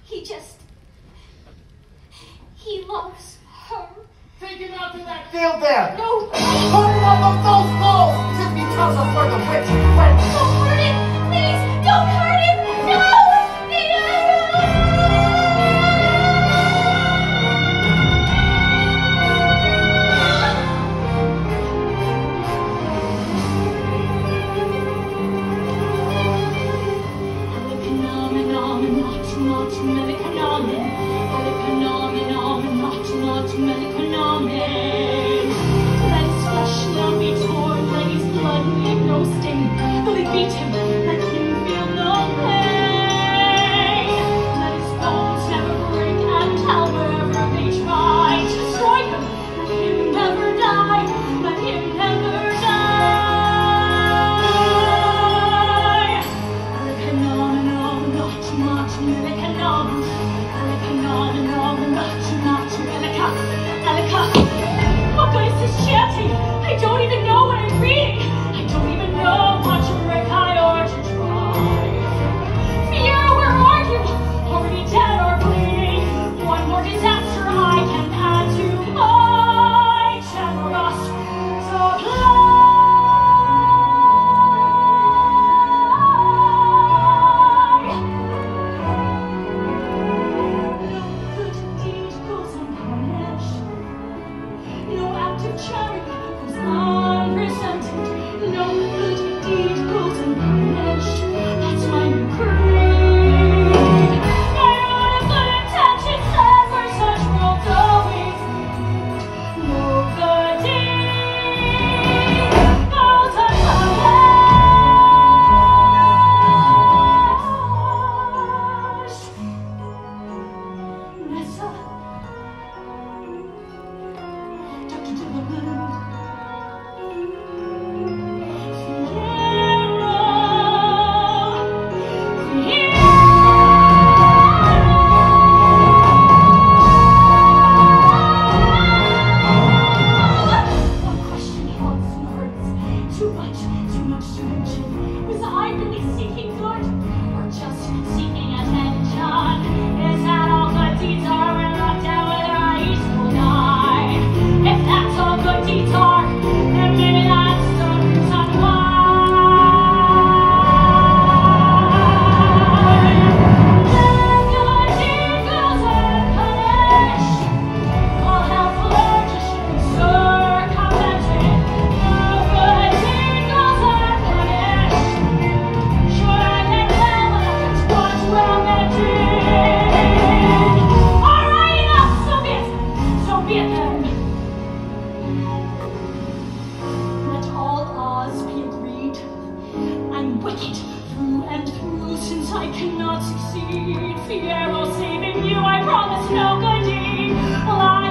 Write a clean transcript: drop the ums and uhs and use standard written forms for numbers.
He loves her. Take him out to that field there. No. Put him on those balls. Simply tells us where the witch went. Don't hurt him. Please, don't hurt him. No. Let his flesh now be torn, let his blood leave no stain. Will he beat him? Let him feel no pain. Let his bones never break, and however they try to destroy him, let him never die. Let him never die. Alekanom, not much, Alekanom. Alekanom, not much, Aleka. What good is this chanting? I don't even know what I'm reading. I don't even know what to recite or to try. Fiyero, where are you? Already dead or bleeding? One more disaster I can add to my generous supply. No good deed goes unpunished. No act of charity goes unresented. No good deed goes unpunished. That's my new creed. Everyone of good intentions says we're such worlds always need. No good deed goes unpunished. Nessa. Dr. Dillon. One question haunts and hurts. Too much to mention. Was I really seeking good? Or just seeking attention? Is that all good deeds are when locked down with our equal die? If that's all good deeds are, then maybe that's the reason why. The good deed goes unpunished. All hell flourishes, circumvented. The good deed goes unpunished. Sure, I can tell that it's what's well meant. Alright, enough, so be it. So be it then. Let all odds be agreed. I'm wicked through and through, since I cannot succeed. Fiyero saving you, I promise no good deed. Well, I